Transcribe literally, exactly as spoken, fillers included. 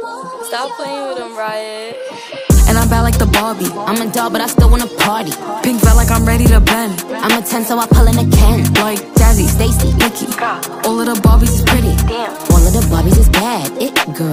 Stop playing with him, Riot. And I'm bad like the Barbie. I'm a doll, but I still wanna party. Pink felt like I'm ready to bend. I'm a ten, so I pull in a Ken. Like Jazzy, Stacy, Nikki. All of the Barbies is pretty. Damn. All of the Barbies is bad. It girl.